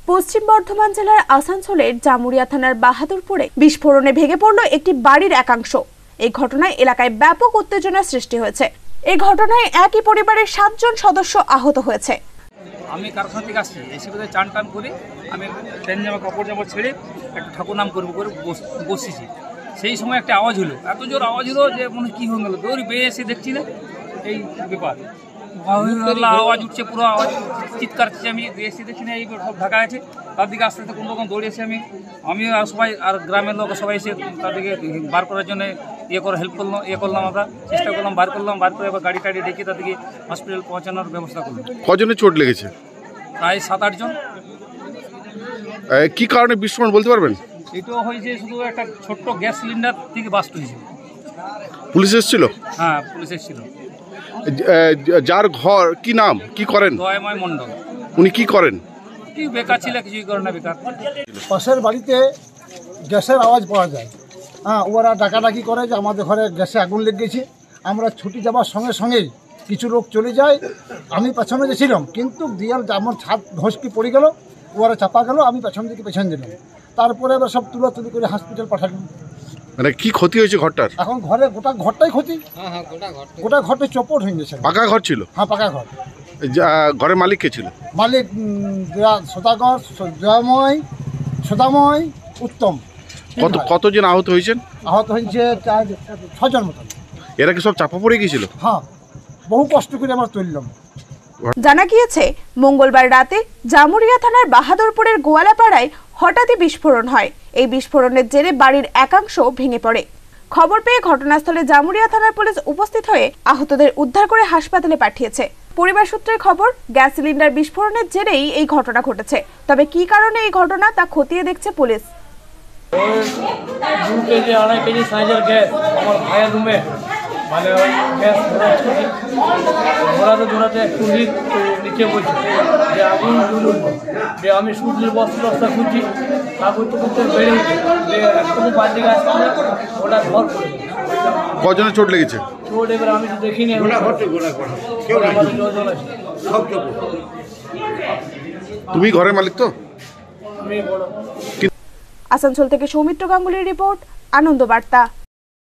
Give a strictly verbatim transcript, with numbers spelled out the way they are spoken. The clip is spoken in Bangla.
পশ্চিম বর্ধমান জেলার আসানসোলের জামুরিয়া থানার বাহাদুরপুরে বিস্ফোরণে ভেঙে পড়ল একটি বাড়ির একাংশ। এই ঘটনায় এলাকায় ব্যাপক উত্তেজনার সৃষ্টি হয়েছে। এই ঘটনায় একই পরিবারের সাতজন সদস্য আহত হয়েছে। আমি কারখানা থেকে আসছি, এসে বোধহয় চান টান করে আমি ট্রেন জামা কাপড় জামা ছেড়ে একটা ঠাকুর নাম করবো করে বসেছি। সেই সময় একটা আওয়াজ হলো, এত জোর আওয়াজ হলো যে মনে কী হয়ে গেল, দৌড়ি বেয়ে এসে দেখছি না এই ব্যাপার আওয়াজ উঠছে, পুরো আওয়াজ চিৎকার করছে। আমি এসে দেখছি না এই সব ঢাকা আছে। তার দিকে আস্তে আস্তে কোনো রকম দৌড়ে এসে আমি আমি আর সবাই আর গ্রামের লোক সবাই এসে তাদেরকে বার করার জন্য ইয়ে করে হেল্প করলাম ইয়ে করলাম আমরা চেষ্টা করলাম, বার করলাম, বার করে এবার গাড়ি টাড়ি ডেকে তাদেরকে হসপিটাল পৌঁছানোর ব্যবস্থা করলাম। কজনের চোট লেগেছে? প্রায় সাত আটজন। কি কারণে বিস্ফোরণ বলতে পারবেন? এটাও হয়েছে শুধু একটা ছোট্ট গ্যাস সিলিন্ডার থেকে বাস্ট হয়েছে। পুলিশ এসেছিল? হ্যাঁ, পুলিশ এসেছিল। যার ঘর কি নাম, কি করেন? দয়াময় মণ্ডল। উনি কি করেন? কি বেকার ছিল, কিছুই করেন না, বেকার। পাশের বাড়িতে গ্যাসের আওয়াজ পাওয়া যায়। হ্যাঁ, ওরা ডাকাডাকি করে যে আমাদের ঘরে গ্যাসে আগুন লেগে গেছে। আমরা ছুটি যাওয়ার সঙ্গে সঙ্গেই কিছু লোক চলে যায়, আমি পেছনে গেছিলাম, কিন্তু দিয়াল আমার ছাদ ধসকি পড়ে গেল, ওরা চাপা গেল, আমি পেছন দিকে পেছন দিলাম। তারপরে এবার সব তুলাতুলি করে হসপিটাল পাঠালাম। মানে কি ক্ষতি হয়েছে ঘরটার? এখন ঘরে গোটা ঘরটাই ক্ষতি। গোটা ঘরটা চপট হয়ে গেছে। পাকা ঘর ছিল? হ্যাঁ, পাকা ঘর। ঘরের মালিক কে ছিল? মালিক সদাগর, জয়ময়, সদাময়, উত্তম। কত কতজন আহত হয়েছেন? আহত হয়েছে চার ছজন মতন। এরা কি সব চাপা পড়ে গিয়েছিল? হ্যাঁ, বহু কষ্ট করে আমরা তুললাম। জানা গিয়েছে মঙ্গলবার রাতে জামুরিয়া থানার বাহাদুরপুরের গোয়ালাপাড়ায় হঠাৎই বিস্ফোরণ হয়। এই বিস্ফোরণের জেরে বাড়ির একাংশ ভেঙে পড়ে। খবর পেয়ে ঘটনাস্থলে জামুরিয়া থানার পুলিশ উপস্থিত হয়ে আহতদের উদ্ধার করে হাসপাতালে পাঠিয়েছে। পরিবার সূত্রের খবর, গ্যাস সিলিন্ডার বিস্ফোরণের জেরেই এই ঘটনা ঘটেছে। তবে কি কারণে এই ঘটনা তা খতিয়ে দেখছে পুলিশ। দু কেজি আড়াই কেজি সাইজের গ্যাস আমার ভাইয়ের রুমে, মানে ওই গ্যাস ঘোরাচ্ছি, ঘোরাতে ঘোরাতে একটু লিক নিচে বলছি যে আগুন জ্বলুন, যে আমি সূর্যের বস্তা বস্তা খুঁজছি, আগুন তো করতে বেড়ে উঠছে, যে একটু বাড়ি গাছ ওটা ঘর করে। কজনের চোট লেগেছে? চোট এবার আমি তো দেখিনি। তুমি ঘরের মালিক তো? আমি বড়। আসানসোল থেকে সৌমিত্র গাঙ্গুলির রিপোর্ট, আনন্দ বার্তা।